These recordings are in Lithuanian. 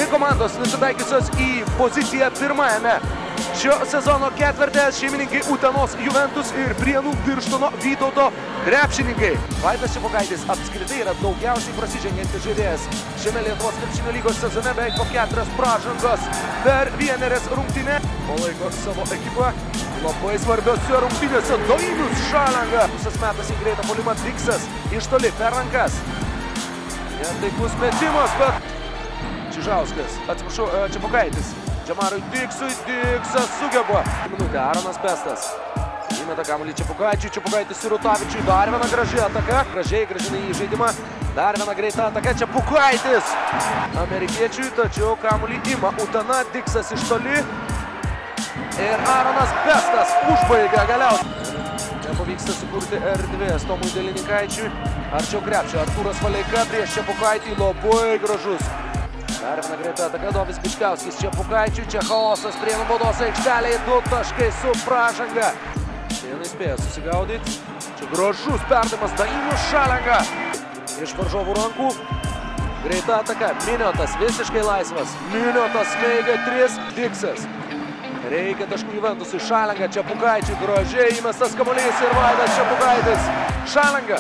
Dvi komandos nusitaikiusios į poziciją pirmajame šio sezono ketvirtės, šeimininkai Utenos Juventus ir Prienų Birštono Vytauto krepšininkai. Vaidas Čepukaitis apskritai yra daugiausiai prasižengiantis žaidėjas šiame Lietuvos krepšinio lygos sezone, beveik po 4 pražangos per vienerias rungtynes. Palaiko savo ekipą labai svarbiose rungtynėse Dainius Šalanga. Pusės metas į greitą puolimą Diksas iš toli per rankas. Netaikus metimas, bet Čižauskas, atsiprašau, Čepukaitis. Džamarui Diksui, Diksas sugeba. Minutė, Aronas Bestas. Įmeta kamuolį Čepukaičiui, Čepukaitis ir Rutavičiui. Dar viena graži ataka. Gražiai grąžina į žaidimą. Dar viena greita ataka. Čepukaitis. Amerikiečiui, tačiau kamuolį ima Utena, Diksas iš toli. Ir Aronas Bestas užbaigia galiausiai. Nepavyksta sukurti erdvės Tomui Delininkaičiui. Arčiau krepšio. Artūras Valeika prieš Čepukaitį. Labai gražus. Dar viena greita ataka, Dovis Bičkauskis Čepukaičiui, čia chaosas prie baudos aikštelėje, 2 taškai su pražanga. Šiandien spėjo susigaudyti, čia gražus perdavimas Dainius Šalanga. Iš varžovų rankų, greita ataka, Miniotas visiškai laisvas, Miniotas smeigia 3, Diksas. Reikia taškų Juventusui, Šalanga Čepukaičiui, gražiai įmestas kamuolys ir Vaidas Čepukaitis. Šalanga.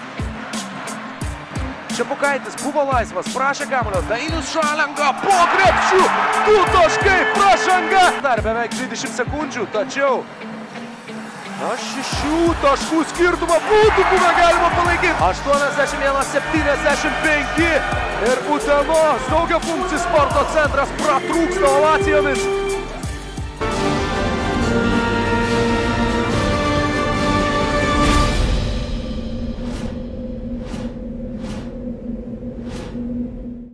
Čepukaitis buvo laisvas, prašė kamuolio, Dainius Šalanga po krepšiu, 2 taškai, pražanga. Dar beveik 20 sekundžių, tačiau 6 taškų skirtumą būtų buvę galima palaikyti. 81-75 ir Utenos daugiafunkcis sporto centras pratrūksta ovacijomis.